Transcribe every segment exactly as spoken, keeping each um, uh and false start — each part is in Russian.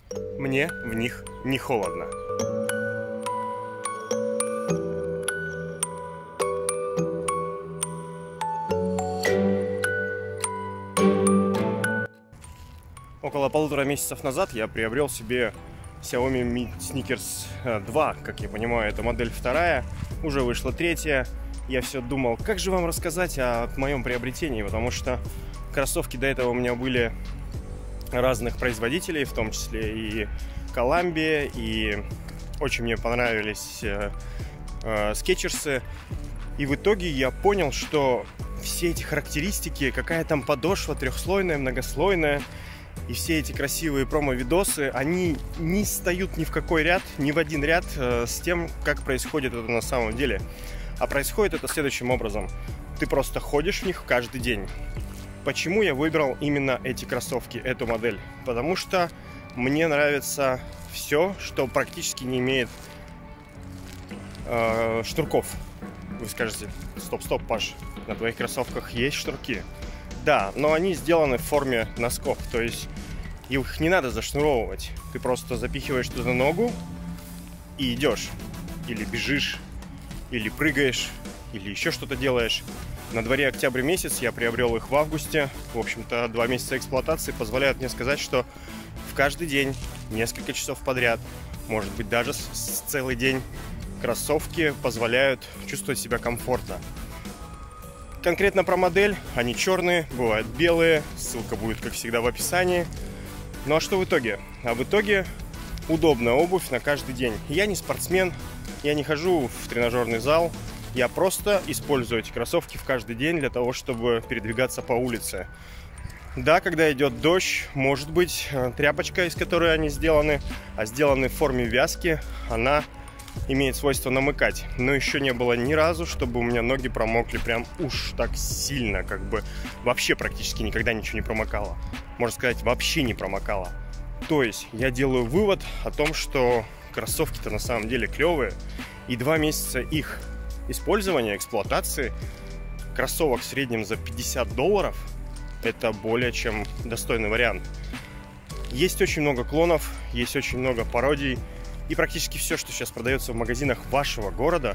Мне в них не холодно. Около полутора месяцев назад я приобрел себе Xiaomi Mi Sneakers два. Как я понимаю, это модель вторая, уже вышла третья. Я все думал, как же вам рассказать о моем приобретении, потому что кроссовки до этого у меня были разных производителей, в том числе и Columbia, и очень мне понравились э, э, скетчерсы. И в итоге я понял, что все эти характеристики, какая там подошва трехслойная, многослойная, и все эти красивые промо-видосы, они не встают ни в какой ряд, ни в один ряд э, с тем, как происходит это на самом деле. А происходит это следующим образом. Ты просто ходишь в них каждый день. Почему я выбрал именно эти кроссовки, эту модель? Потому что мне нравится все, что практически не имеет э, шнурков. Вы скажете, стоп-стоп, Паш, на твоих кроссовках есть шнурки? Да, но они сделаны в форме носков, то есть их не надо зашнуровывать. Ты просто запихиваешь туда ногу и идешь. Или бежишь, или прыгаешь, или еще что-то делаешь. На дворе октябрь месяц, я приобрел их в августе. В общем-то, два месяца эксплуатации позволяют мне сказать, что в каждый день, несколько часов подряд, может быть даже с целый день, кроссовки позволяют чувствовать себя комфортно. Конкретно про модель, они черные, бывают белые, ссылка будет, как всегда, в описании. Ну а что в итоге? А в итоге удобная обувь на каждый день. Я не спортсмен, я не хожу в тренажерный зал, я просто использую эти кроссовки в каждый день для того, чтобы передвигаться по улице. Да, когда идет дождь, может быть, тряпочка, из которой они сделаны, а сделаны в форме вязки, она имеет свойство намыкать. Но еще не было ни разу, чтобы у меня ноги промокли прям уж так сильно, как бы вообще практически никогда ничего не промокало. Можно сказать, вообще не промокало. То есть я делаю вывод о том, что кроссовки-то на самом деле клевые, и два месяца их использования, эксплуатации, кроссовок в среднем за пятьдесят долларов, это более чем достойный вариант. Есть очень много клонов, есть очень много пародий, и практически все, что сейчас продается в магазинах вашего города,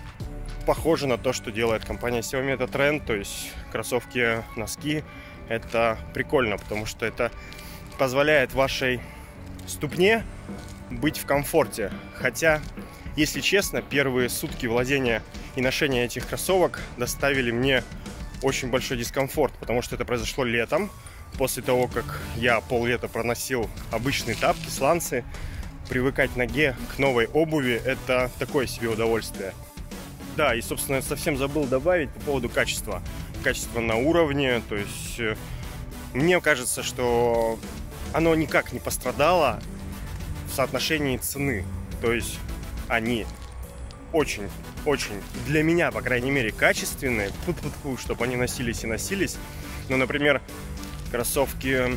похоже на то, что делает компания Xiaomi. Это тренд, то есть кроссовки, носки. Это прикольно, потому что это позволяет вашей ступне быть в комфорте. Хотя, если честно, первые сутки владения и ношения этих кроссовок доставили мне очень большой дискомфорт, потому что это произошло летом, после того, как я поллета проносил обычные тапки, сланцы. Привыкать ноге к новой обуви – это такое себе удовольствие. Да, и, собственно, я совсем забыл добавить по поводу качества. Качество на уровне, то есть мне кажется, что оно никак не пострадало в соотношении цены. То есть они очень-очень, для меня, по крайней мере, качественные, фу-фу-фу, чтобы они носились и носились. Ну, например, кроссовки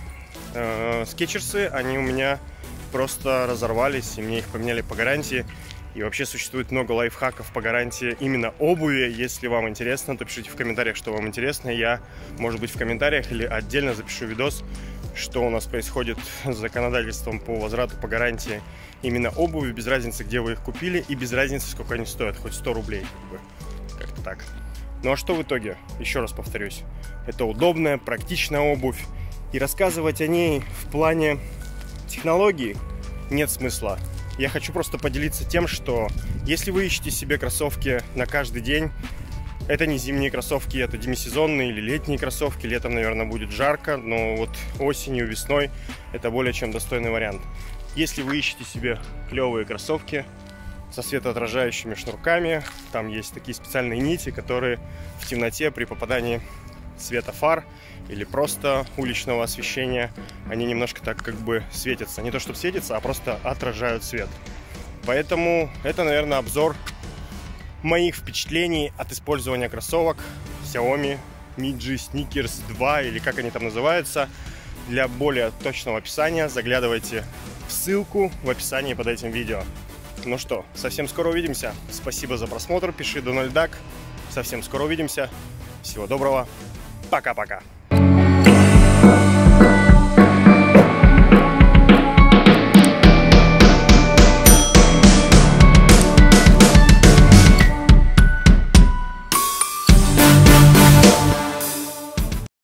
э, скетчерсы, они у меня просто разорвались, и мне их поменяли по гарантии. И вообще существует много лайфхаков по гарантии именно обуви. Если вам интересно, то пишите в комментариях, что вам интересно. Я, может быть, в комментариях или отдельно запишу видос, что у нас происходит с законодательством по возврату по гарантии именно обуви, без разницы, где вы их купили, и без разницы, сколько они стоят, хоть сто рублей, как бы, как-то так. Ну а что в итоге? Еще раз повторюсь, это удобная, практичная обувь, и рассказывать о ней в плане технологий нет смысла. Я хочу просто поделиться тем, что если вы ищете себе кроссовки на каждый день, это не зимние кроссовки, это демисезонные или летние кроссовки. Летом, наверное, будет жарко, но вот осенью, весной это более чем достойный вариант. Если вы ищете себе клевые кроссовки со светоотражающими шнурками, там есть такие специальные нити, которые в темноте при попадании света фар или просто уличного освещения, они немножко так как бы светятся. Не то чтобы светятся, а просто отражают свет. Поэтому это, наверное, обзор моих впечатлений от использования кроссовок Xiaomi Mi Sneakers два, или как они там называются. Для более точного описания заглядывайте в ссылку в описании под этим видео. Ну что, совсем скоро увидимся. Спасибо за просмотр. Пиши Donald Duck. Совсем скоро увидимся. Всего доброго. Пока-пока.